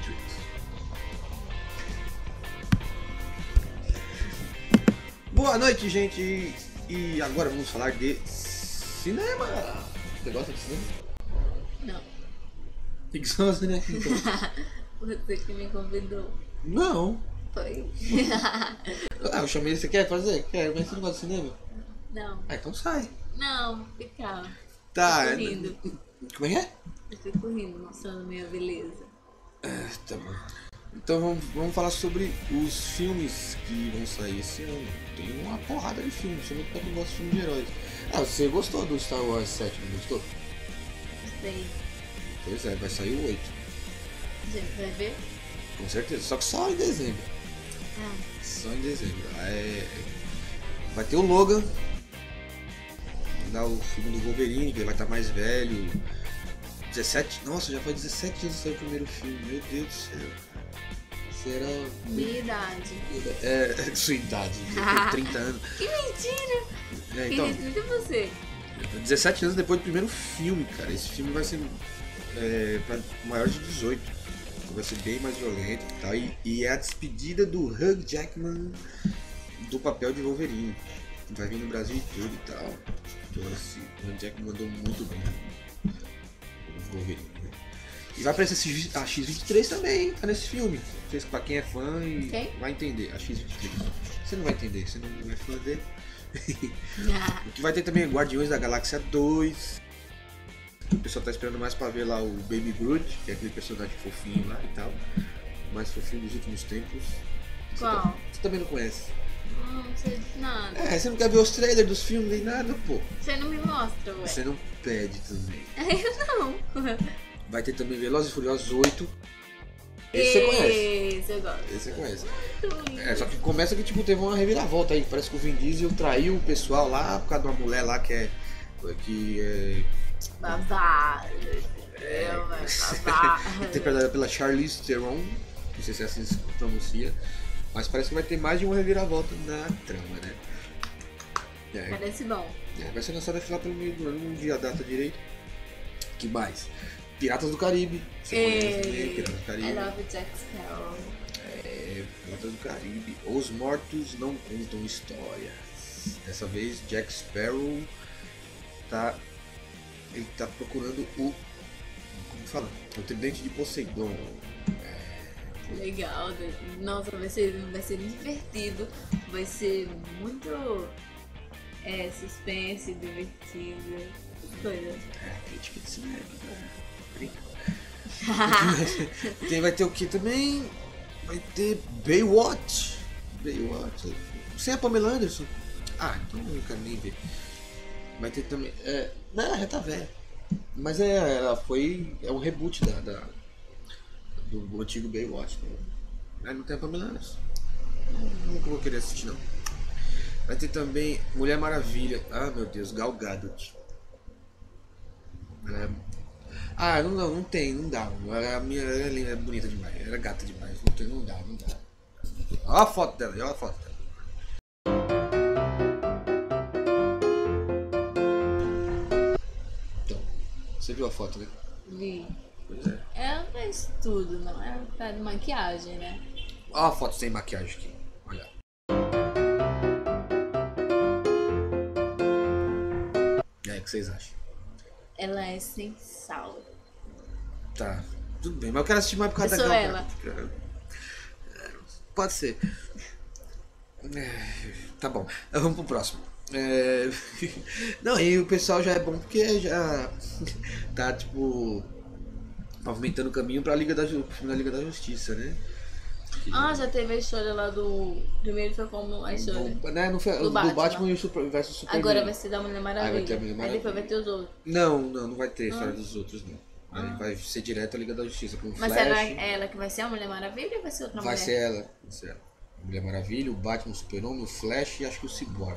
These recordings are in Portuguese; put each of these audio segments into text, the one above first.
Matrix. Boa noite, gente! E agora vamos falar de cinema! Você gosta de cinema? Não. Tem que ser uma cinema aqui, então. Você que me convidou. Não! Foi. Ah, eu chamei, você quer fazer? Quero, mas você não gosta de cinema? Não. Ah, então sai. Não, fica. Tá. Fico rindo. Como é que é? Eu fico rindo, mostrando minha beleza. Tá bom. Então vamos falar sobre os filmes que vão sair esse ano. Tem uma porrada de filmes, principalmente pra quem gosta de filmes de heróis. Ah, você gostou do Star Wars 7, não gostou? Gostei. Pois é, vai sair o 8. A gente vai ver? Com certeza, só que só em dezembro. Ah, Só em dezembro. Vai ter o Logan. Vai dar o filme do Wolverine, que ele vai estar mais velho. 17. Nossa, já foi 17 anos que saiu o primeiro filme. Meu Deus do céu. Será. minha idade. Sua idade, já tem 30 anos. Que mentira! Então, Que respeita você. 17 anos depois do primeiro filme, cara. Esse filme vai ser para maior de 18. Então vai ser bem mais violento e tal. E é a despedida do Hugh Jackman do papel de Wolverine. Vai vir no Brasil e tudo e tal. Então, assim, o Hugh Jackman mandou muito bem o Wolverine. Né? E vai aparecer a X-23 também, tá nesse filme. Não sei se pra quem é fã e Quem? vai entender. A X-23. Você não vai entender, você não é fã dele. Ah, O que vai ter também é Guardiões da Galáxia 2. O pessoal tá esperando mais pra ver lá o Baby Groot, que é aquele personagem fofinho lá e tal. Mais fofinho dos últimos tempos. qual? Você também não conhece. Não sei de nada. Você não quer ver os trailers dos filmes nem nada, pô. Você não me mostra, ué. Você não pede também. Eu não. Vai ter também Velozes e Furiosos 8. Esse você conhece. Esse eu gosto. Esse você conhece. Muito lindo. Só que começa que tipo, teve uma reviravolta aí. Parece que o Vin Diesel traiu o pessoal lá por causa de uma mulher lá que é. Babado. Babado. Interpretada pela Charlize Theron. Não sei se é assim se pronuncia. Mas parece que vai ter mais de uma reviravolta na trama, né? Parece bom. Vai ser lançada lá pelo meio do ano, não vi a data direito. Que mais? Piratas do Caribe. Você conhece também? Piratas do Caribe. I love Jack Sparrow. Piratas do Caribe. Os Mortos Não Contam Histórias. Dessa vez, Jack Sparrow ele tá procurando o... Como fala? O Tridente de Poseidon. Legal. Nossa, vai ser divertido. Vai ser muito suspense, divertido. Coisa. Crítica de cinema. Vai ter o que também? Vai ter Baywatch. Sem a Pamela Anderson. Ah, então eu não quero nem ver. Vai ter também. Não, já tá velha. Mas ela foi. É um reboot do antigo Baywatch. Né? Não tem a Pamela Anderson. Nunca vou querer assistir, não. Vai ter também Mulher Maravilha. Ah, meu Deus, Gal Gadot. Não tem, não dá. Ela é bonita demais, ela é gata demais. Não dá. Olha a foto dela, Então, você viu a foto, né? Vi. Pois é. Ela faz tudo, não? Ela tá de maquiagem, né? Olha a foto sem maquiagem aqui. Olha. E aí, o que vocês acham? Ela é sem sal. Tá, tudo bem, mas eu quero assistir mais por causa Eu da sou Gal ela. Gadot. Pode ser. Tá bom, vamos pro próximo. Não, e o pessoal já é bom porque já tá tipo pavimentando o caminho pra Liga da Justiça, né? Ah, já teve a história lá do. Primeiro foi como a história. Não foi, Do do Batman e o versus Superman. Agora vai ser da Mulher Maravilha. vai ter a Mulher Maravilha. Aí depois vai ter os outros. Não vai ter a história dos outros, não. Aí vai ser direto a Liga da Justiça com o Mas Flash. será ela que vai ser a Mulher Maravilha ou vai ser outra Vai mulher? ser ela. A Mulher Maravilha, o Batman, o Super-Homem, o Flash e acho que o Cyborg.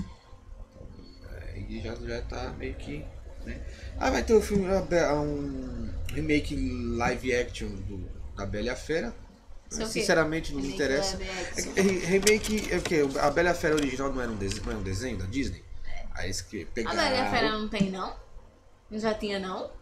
Aí já tá meio que... Né? Vai ter o filme, um remake live action da Bela e a Fera. Sei o quê? Sinceramente não me Remake interessa. live action. Remake é o quê? A Bela e a Fera original não era um desenho da Disney? Aí eles que A pegaram... Bela e a Fera não tem, não? Não já tinha, não?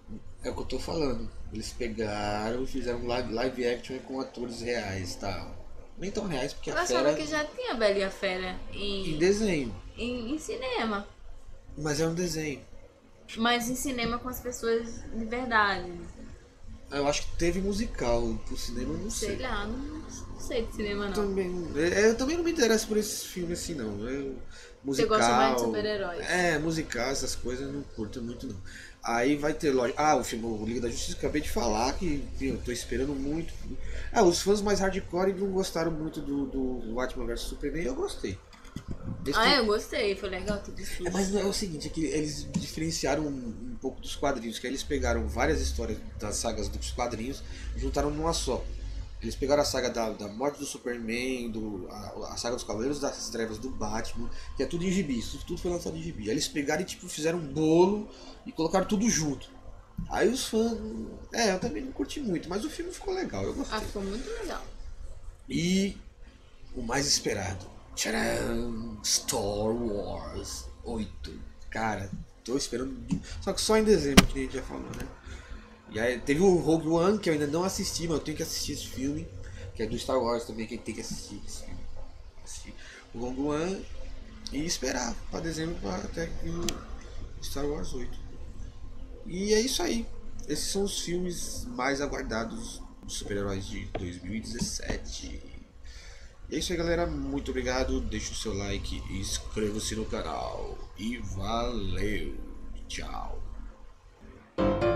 É o que eu tô falando. Eles pegaram e fizeram live action com atores reais, tá? Nem tão reais, porque a Eu achava fera que já tinha Bela e a Fera em desenho. em cinema. Mas é um desenho. Mas em cinema com as pessoas de verdade. Eu acho que teve musical pro cinema, eu não Sei sei. lá, não sei de cinema não. Eu também não me interesso por esses filmes assim, não. Você gosta mais de Musical. super-heróis? Musical, essas coisas eu não curto muito, não. Aí vai ter, lógico. O filme O Liga da Justiça, acabei de falar que eu tô esperando muito. Os fãs mais hardcore não gostaram muito do Batman vs Superman, eu gostei. Eu gostei, foi legal tudo isso. Mas não é o seguinte, é que eles diferenciaram um pouco dos quadrinhos, que aí eles pegaram várias histórias das sagas dos quadrinhos e juntaram numa só. Eles pegaram a saga da morte do Superman, a saga dos Cavaleiros das Trevas do Batman, que é tudo em gibi, isso tudo foi lançado em gibi. Aí eles pegaram e tipo, fizeram um bolo e colocaram tudo junto. Aí os fãs. Eu também não curti muito, mas o filme ficou legal, eu gostei. Ficou muito legal. E o mais esperado. Tcharam! Star Wars 8. Cara, tô esperando. Só que só em dezembro, que a gente já falou, né? E aí teve o Rogue One, que eu ainda não assisti, mas eu tenho que assistir esse filme. Que é do Star Wars também, que tem que assistir esse filme. Assistir o Rogue One e esperar pra dezembro pra até que o Star Wars 8. E é isso aí. Esses são os filmes mais aguardados dos super-heróis de 2017. E é isso aí, galera. Muito obrigado. Deixe o seu like e inscreva-se no canal. E valeu. Tchau.